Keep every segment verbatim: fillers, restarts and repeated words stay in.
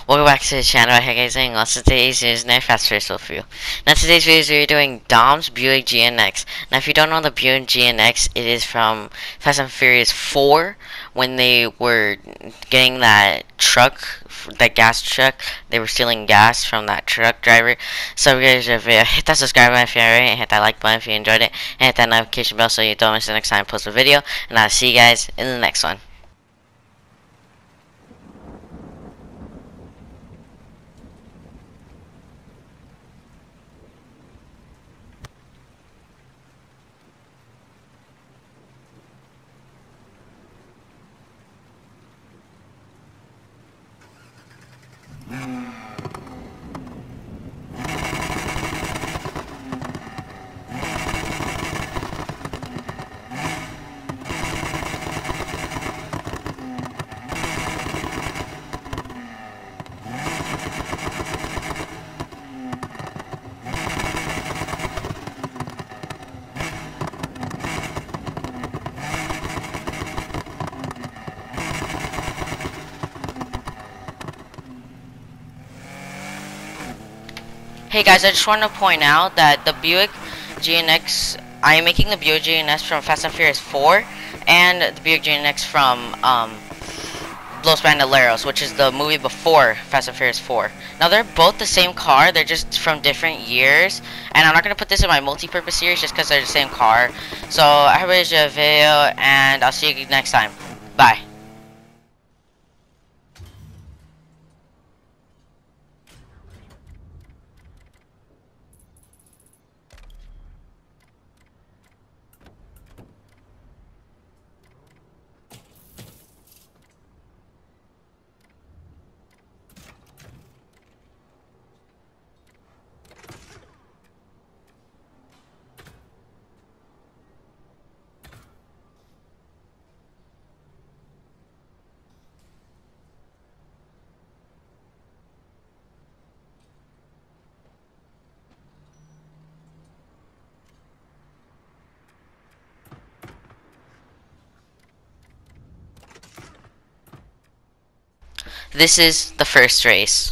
Welcome back to the channel. Hey guys, doing lots of today's is Night Fast Race with you. Now today's video is we're doing Dom's Buick G N X. Now if you don't know the Buick G N X, it is from Fast and Furious four when they were getting that truck, that gas truck. They were stealing gas from that truck driver. So guys, if you hit that subscribe button if you already, and hit that like button if you enjoyed it, and hit that notification bell so you don't miss the next time I post a video. And I'll see you guys in the next one. Hey guys, I just want to point out that the Buick G N X, I am making the Buick G N X from Fast and Furious four, and the Buick G N X from um, Los Bandoleros, which is the movie before Fast and Furious four. Now they're both the same car, they're just from different years, and I'm not going to put this in my multi-purpose series just because they're the same car. So I hope you enjoyed the video, and I'll see you next time. Bye. This is the first race.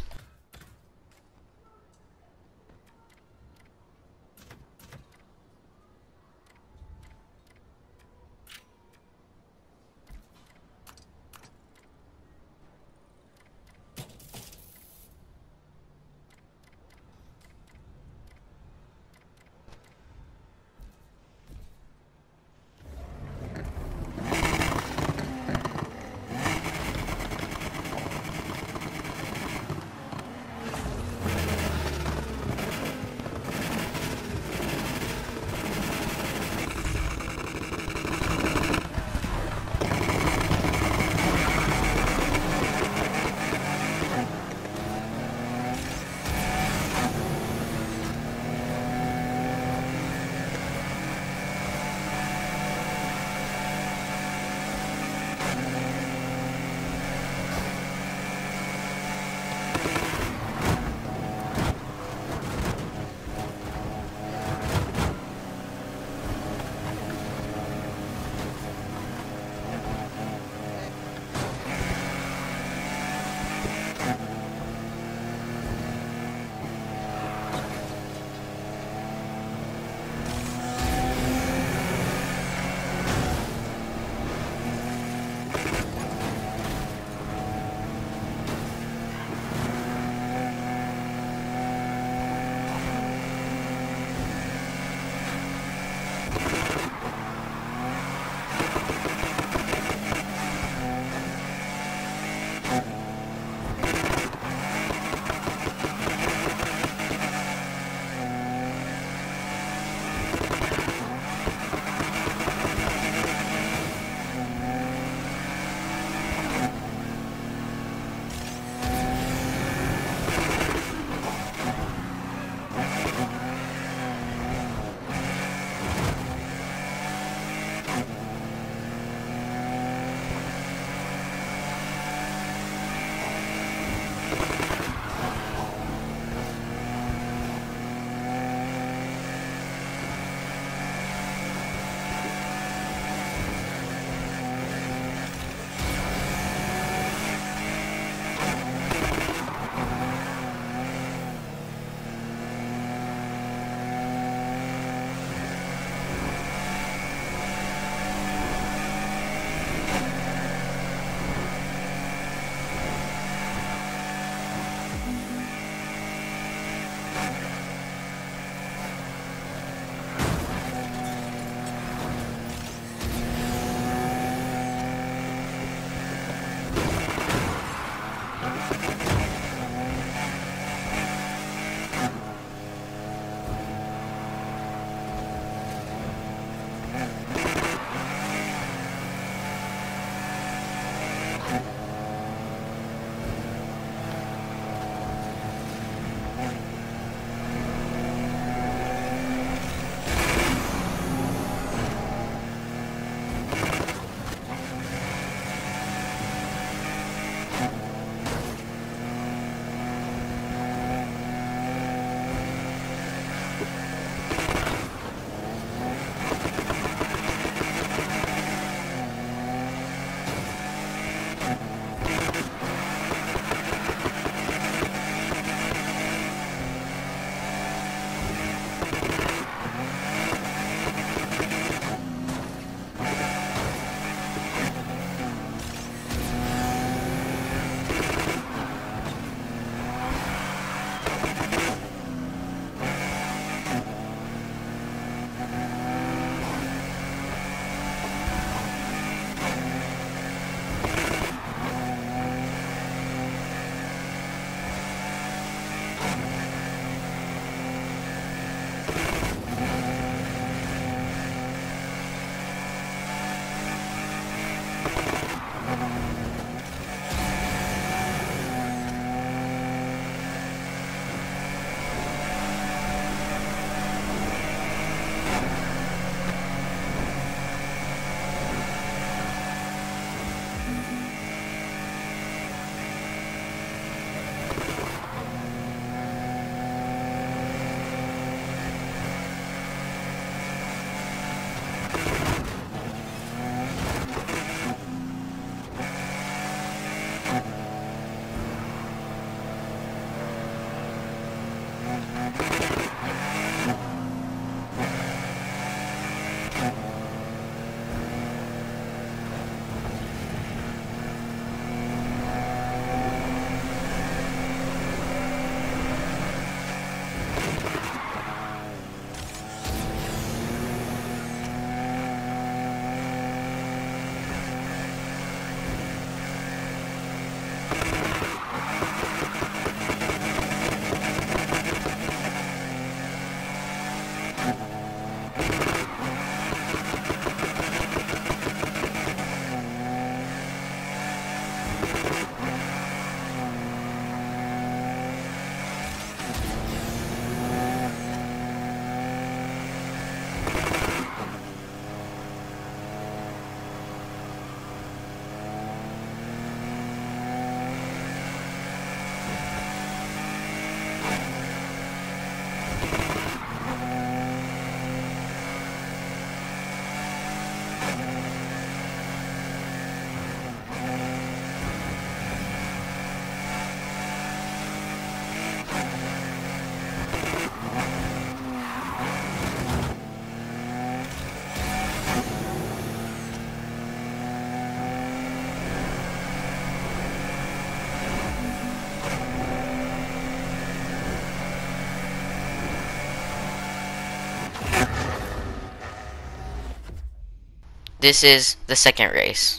This is the second race.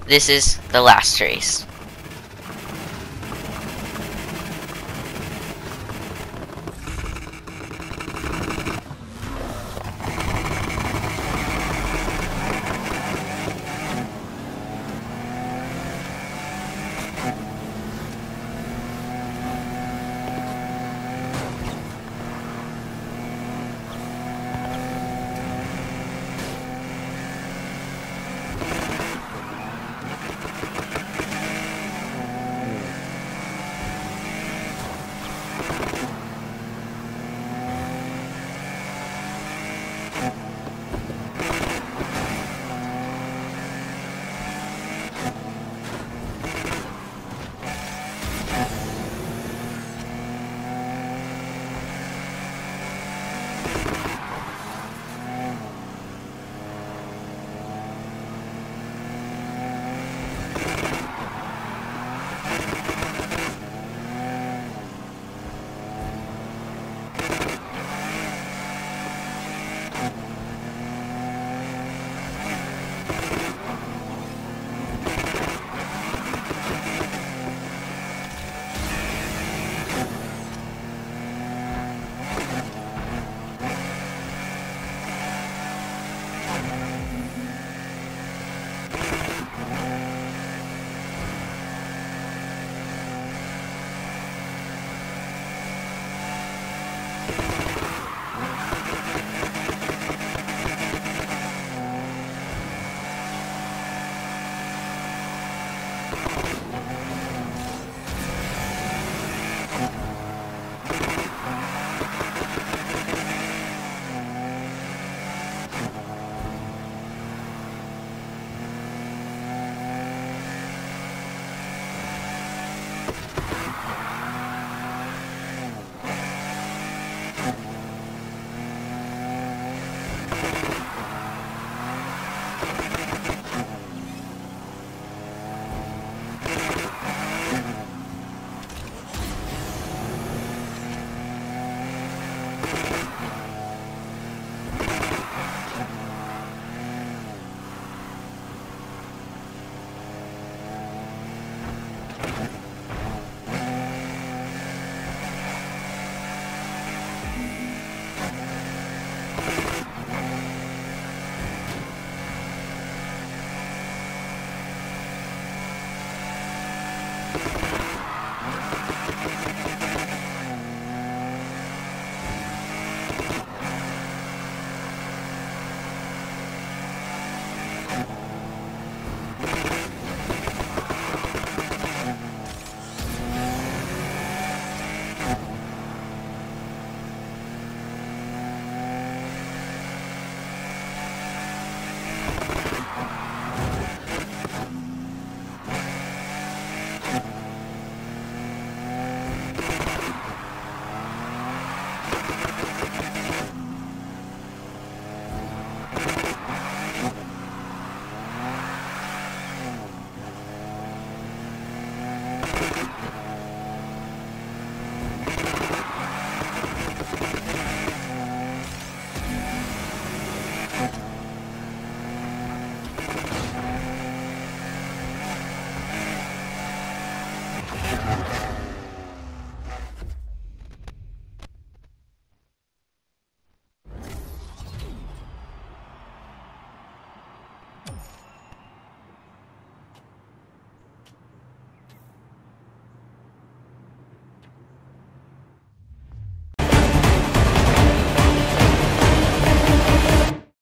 this is the last race.